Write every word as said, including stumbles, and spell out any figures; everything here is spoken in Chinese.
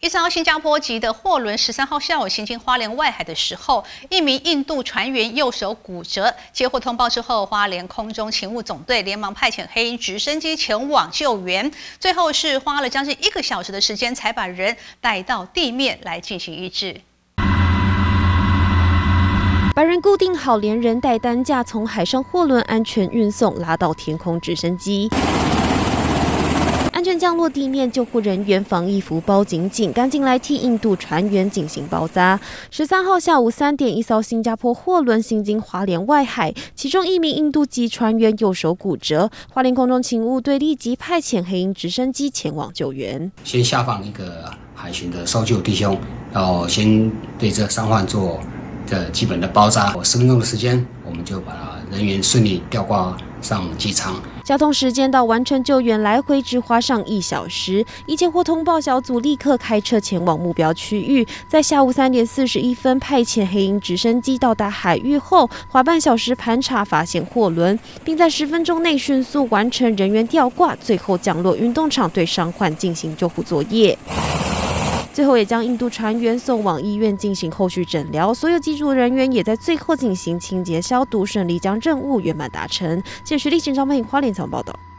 一艘新加坡籍的货轮十三号下午行经花莲外海的时候，一名印度船员右手骨折。接获通报之后，花莲空中勤务总队连忙派遣黑鹰直升机前往救援。最后是花了将近一个小时的时间，才把人带到地面来进行医治。 把人固定好，连人带担架从海上货轮安全运送，拉到天空直升机。 安全降落地面，救护人员防疫服包紧紧，赶紧来替印度船员进行包扎。十三号下午三点，一艘新加坡货轮行经花莲外海，其中一名印度籍船员右手骨折，花莲空中勤务队立即派遣黑鹰直升机前往救援。 先下放一个海巡的搜救弟兄，然后先对这伤患做这基本的包扎。十分钟的时间，我们就把人员顺利吊挂上机舱。 交通时间到完成救援来回只花上一小时，一接获通报，小组立刻开车前往目标区域，在下午三点四十一分派遣黑鹰直升机到达海域后，花半小时盘查发现货轮，并在十分钟内迅速完成人员吊挂，最后降落运动场对伤患进行救护作业。 最后也将印度船员送往医院进行后续诊疗，所有机组人员也在最后进行清洁消毒，顺利将任务圆满达成。记者徐立新、张佩颖花莲采访报道。